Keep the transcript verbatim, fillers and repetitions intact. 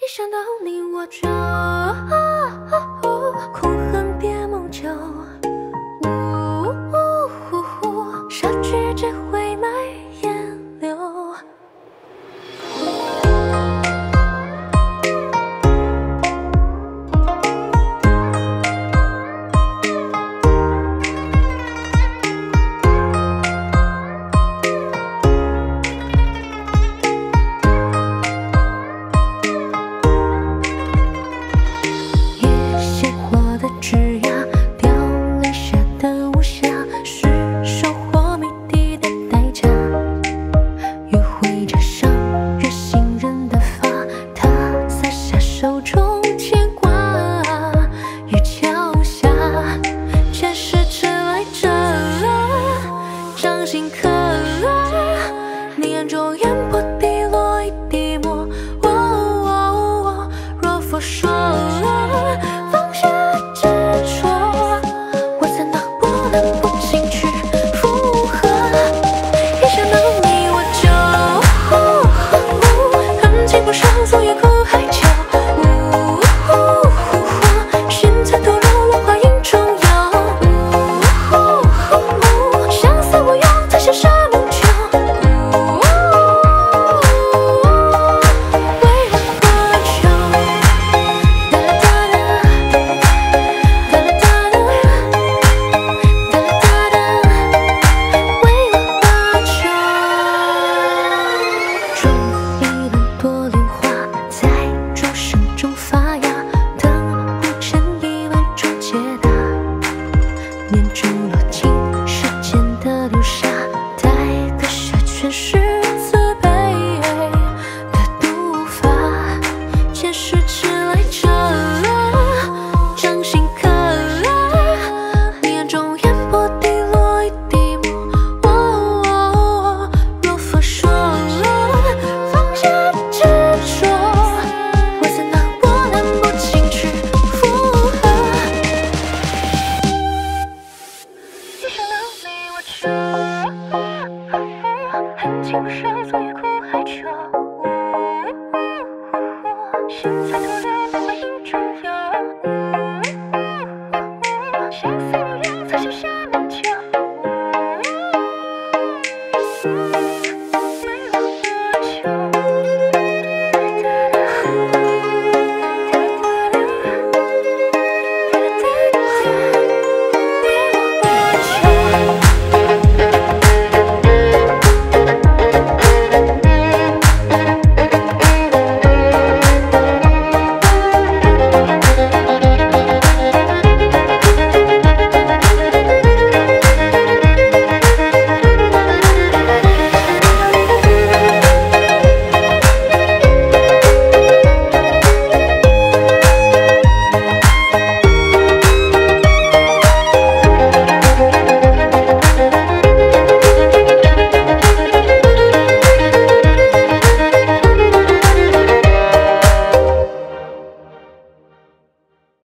一想到你我就哭恨别梦久，杀去只会埋烟柳。枝桠凋零下的无暇，是收获谜底的代价。越会着伤越信任的发，他撒下手中牵挂。雨桥下，前世迟来者，掌心刻。你眼中烟波滴落一滴墨。哦哦哦，若佛说。昨夜苦海秋，寻残吐露落花影中游。相思无用，才写沙梦秋。为我而求，哒啦哒啦，哒啦哒啦，哒啦哒啦，为我而求。种一轮多莲花。在钟声中发芽，等不成一万种解答。念珠落进时间的流沙，待割下全是慈悲的读法。前世迟来者，掌心刻。你眼中烟波滴落一滴墨。哦哦哦，若佛说，放下执着。恨情不舍，昨夜苦海秋。现在突然。